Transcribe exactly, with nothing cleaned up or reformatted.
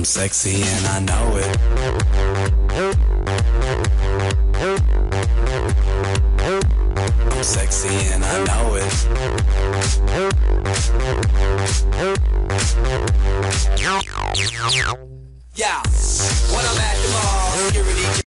sexy and I know it. I'm sexy and I know it. Yeah, when I'm at the mall, security